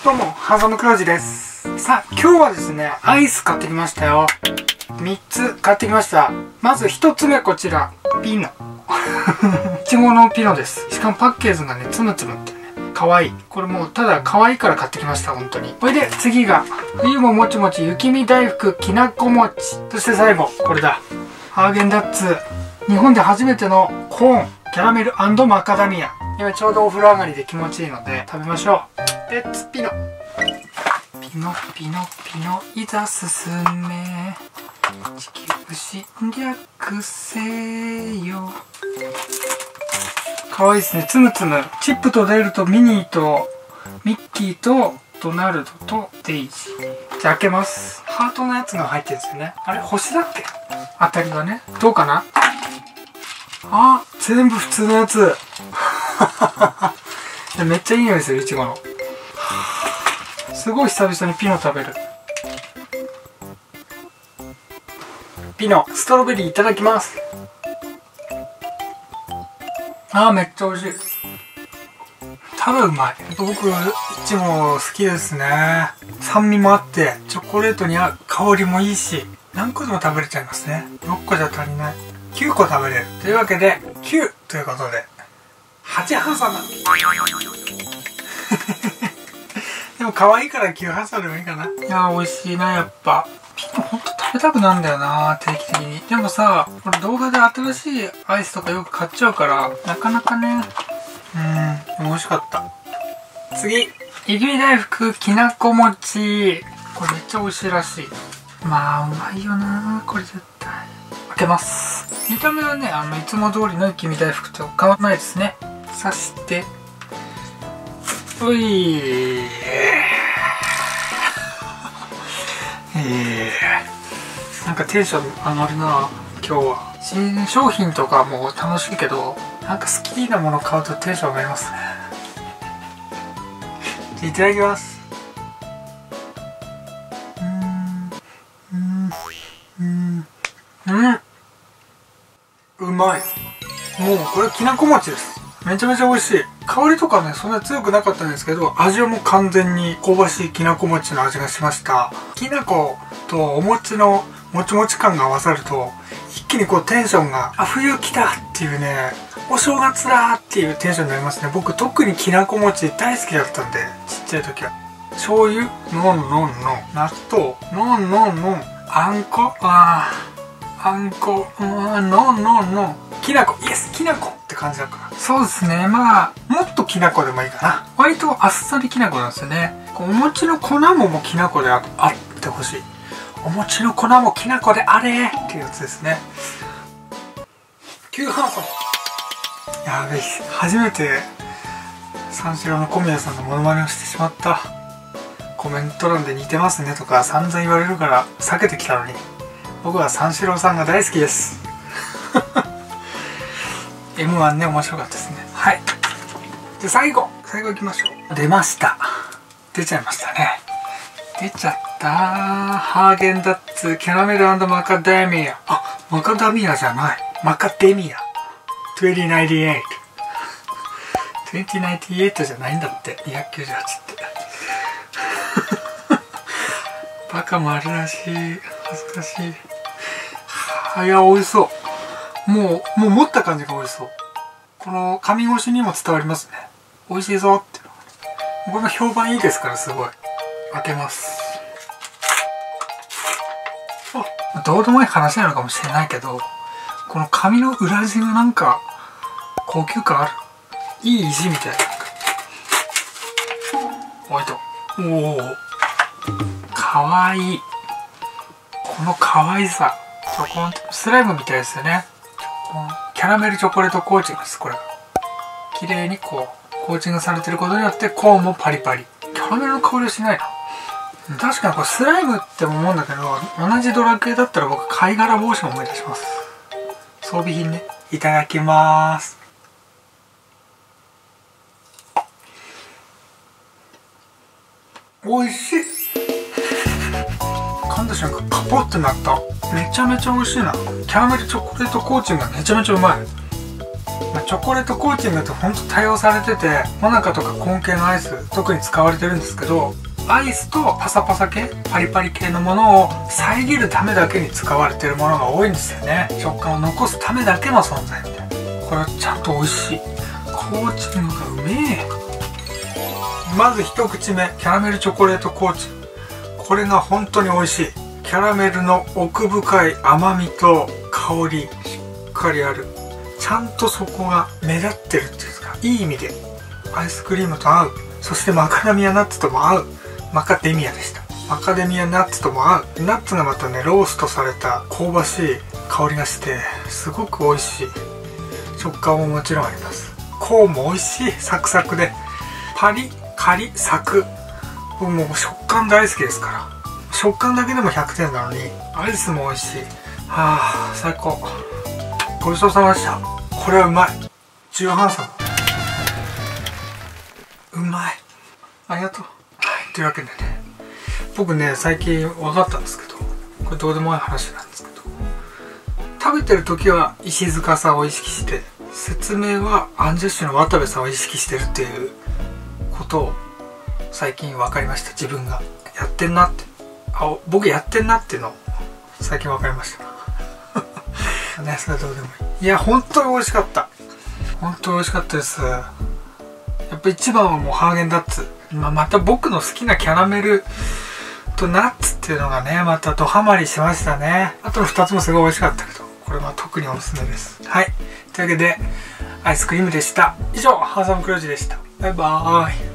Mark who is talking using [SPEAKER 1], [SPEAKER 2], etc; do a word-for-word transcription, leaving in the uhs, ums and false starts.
[SPEAKER 1] どうも、ハンサムクラウジです。さあ、今日はですね、アイス買ってきましたよ。みっつ買ってきました。まずひとつめこちら、ピノ。いちごのピノです。しかもパッケージがね、つむつむってね、かわいい。これもうただ可愛いから買ってきました、本当に。これで次が、冬ももちもち雪見大福きなこ餅。そして最後、これだ。ハーゲンダッツ。日本で初めてのコーン、キャラメル&マカダミア。今ちょうどお風呂上がりで気持ちいいので食べましょう。レッツピノ。ピノピノピノいざ進め、地球侵略せよ。かわいいですね。つむつむ。チップとデールとミニーとミッキーとドナルドとデイジー。じゃあ開けます。ハートのやつが入ってるんですよね。あれ星だっけ、当たりがね。どうかな。あ、全部普通のやつ。めっちゃいい匂いですよ、いちごの。すごい久々にピノ食べる。ピノストロベリーいただきます。あー、めっちゃ美味しい。ただうまい。僕いちご好きですね。酸味もあってチョコレートに合う。香りもいいし、何個でも食べれちゃいますね。ろっこじゃ足りない。きゅうこ食べれる。というわけできゅうということではちハンサム。でも可愛いからきゅうハンサムでもいいかな。いやー、美味しいな。やっぱピノほんと食べたくなんだよな、定期的に。でもさ、これ動画で新しいアイスとかよく買っちゃうからなかなかね。うん、美味しかった。次、雪見大福きなこ餅。これめっちゃ美味しいらしい。まあうまいよなこれ絶対。開けます。見た目はね、あのいつも通りの雪見大福と変わらないですね。刺してういーえー、なんかテンション上がるな今日は。新商品とかも楽しいけど、なんか好きなもの買うとテンション上がりますね。いただきます。うんうんうんうまい。もうこれきなこ餅です。めちゃめちゃ美味しい。香りとかねそんな強くなかったんですけど、味はもう完全に香ばしいきなこ餅の味がしました。きな粉とお餅のもちもち感が合わさると一気にこうテンションが、あ、冬来たっていうね、お正月だっていうテンションになりますね。僕特にきなこ餅大好きだったんで、ちっちゃい時は。醤油のんのんのん、納豆のんのんのん、あんこ、あーあんこ、うん、のんのんのん、きなこ、イエス、きなこって感じだから。そうですね。まあもっときなこでもいいかな。割とあっさりきなこなんですよね。お餅の粉ももうきなこで あ, あってほしい。お餅の粉もきなこであれっていうやつですね。きゅうハンサム。やべえ、初めて三四郎の小宮さんのモノマネをしてしまった。コメント欄で似てますねとか散々言われるから避けてきたのに、僕は三四郎さんが大好きです。エムワン ね、面白かったですね。はい。じゃあ最後最後いきましょう。出ました。出ちゃいましたね。出ちゃったー。ハーゲンダッツキャラメル&マカダミア。あ、マカダミアじゃない、マカデミア。にせんきゅうじゅうはち。にせんきゅうじゅうはちじゃないんだって。にひゃくきゅうじゅうはちって。バカもあるらしい。恥ずかしい。はあ、いや美味しそう。もうもう持った感じが美味しそう。この紙越しにも伝わりますね。美味しいぞって。これも評判いいですから、すごい。開けます。あ、どうでもいい話なのかもしれないけど、この紙の裏地がなんか高級感ある。いい意地みたいな。おいと。おお、かわいい。このかわいさ。チョコンスライムみたいですよね。キャラメルチョコレートコーチングです。これ綺麗にこうコーチングされてることによってコーンもパリパリ。キャラメルの香りはしないな。確かにこれスライムって思うんだけど、同じドラクエだったら僕貝殻帽子も思い出します。装備品ね。いただきます。おいしい。噛んだ瞬間カポってなった。めちゃめちゃ美味しいな。キャラメルチョコレートコーチングがめちゃめちゃうまい。 まあ、チョコレートコーチングってほんと多用されてて、モナカとかコーン系のアイス特に使われてるんですけど、アイスとパサパサ系、パリパリ系のものを遮るためだけに使われてるものが多いんですよね。食感を残すためだけの存在みたいな。これはちゃんと美味しい。コーチングがうめえ。まず一口目、キャラメルチョコレートコーチング。これが本当に美味しい。キャラメルの奥深い甘みと香りしっかりある。ちゃんとそこが目立ってるっていうんですか、いい意味でアイスクリームと合う。そしてマカダミアナッツとも合う。マカデミアでした。マカデミアナッツとも合う。ナッツがまたね、ローストされた香ばしい香りがしてすごく美味しい。食感ももちろんあります。コーンも美味しい。サクサクでパリカリサク。僕もう食感大好きですから、食感だけでもひゃくてんなのにアイスも美味しい。はあ、最高。ごちそうさまでした。これはうまい。じゅうはんさんうまい。ありがとう。はい、というわけでね、僕ね最近分かったんですけど、これどうでもいい話なんですけど、食べてる時は石塚さんを意識して、説明はアンジャッシュの渡部さんを意識してるっていうことを最近分かりました。自分がやってんなって、あ、僕やってんなっていうのを最近分かりましたね。それはどうでもいい。いや本当に美味しかった。本当に美味しかったです。やっぱ一番はもうハーゲンダッツ、まあ、また僕の好きなキャラメルとナッツっていうのがね、またドハマりしましたね。あとのふたつもすごい美味しかったけど、これは特におすすめです。はい、というわけでアイスクリームでした。以上、ハーサムクロージでした。バイバーイ。